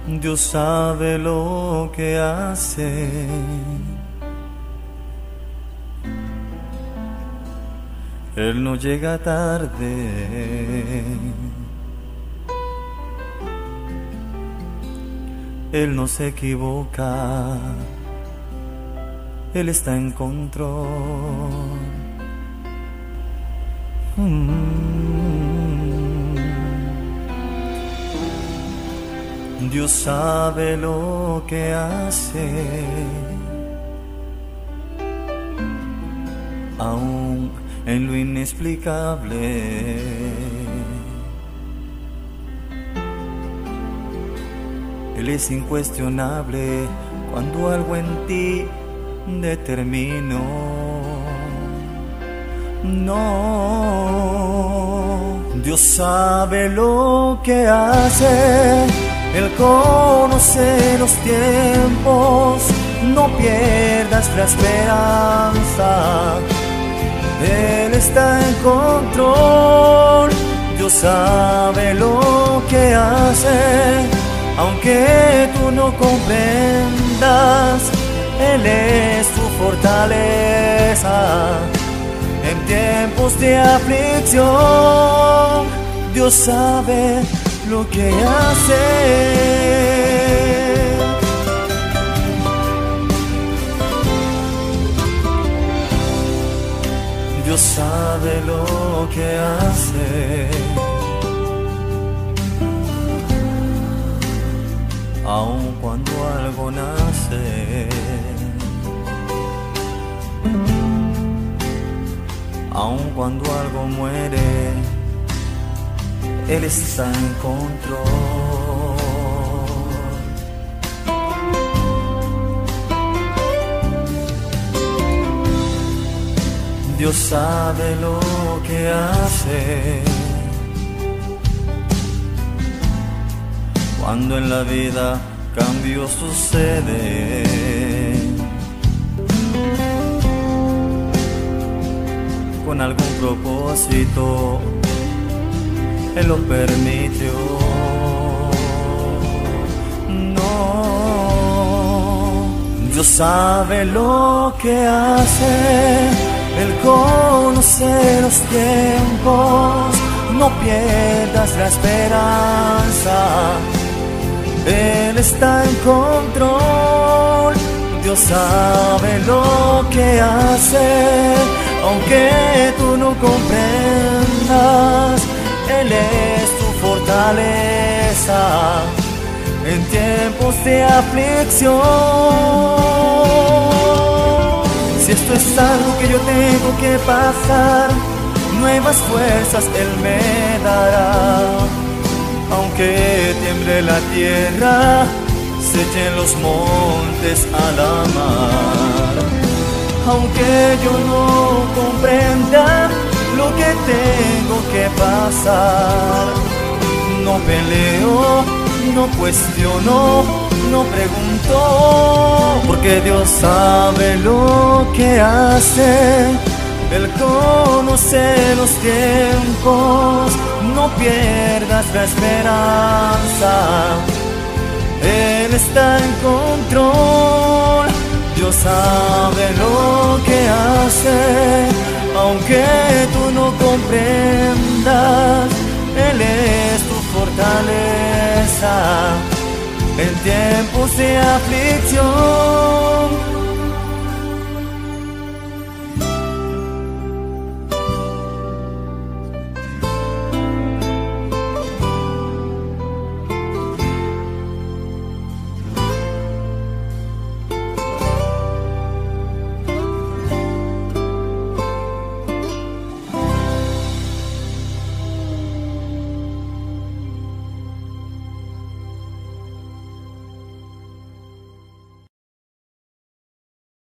Dios sabe lo que hace. Él no llega tarde. Él no se equivoca. Él está en control. Dios sabe lo que hace, aún en lo inexplicable. Él es incuestionable cuando algo en ti determinó. No, Dios sabe lo que hace. Él conoce los tiempos, no pierdas la esperanza. Él está en control, Dios sabe lo que hace. Aunque tú no comprendas, Él es tu fortaleza. En tiempos de aflicción, Dios sabe lo que hace. Dios sabe lo que hace, aun cuando algo nace, aun cuando algo muere, Él está en control. Dios sabe lo que hace. Cuando en la vida cambios suceden, con algún propósito Él lo permitió. No, Dios sabe lo que hace. Él conoce los tiempos, no pierdas la esperanza. Él está en control, Dios sabe lo que hace. Aunque tú no comprendas, Él es tu fortaleza en tiempos de aflicción. Si esto es algo que yo tengo que pasar, nuevas fuerzas Él me dará. Aunque tiemble la tierra, se echen los montes a la mar. Aunque yo no comprenda lo que tengo que pasar, no peleo, no cuestiono, no pregunto, porque Dios sabe lo que hace. Él conoce los tiempos, no pierdas la esperanza. Él está en control, Dios sabe lo que hace. Aunque tú no comprendas, Él es tu fortaleza en tiempos de aflicción.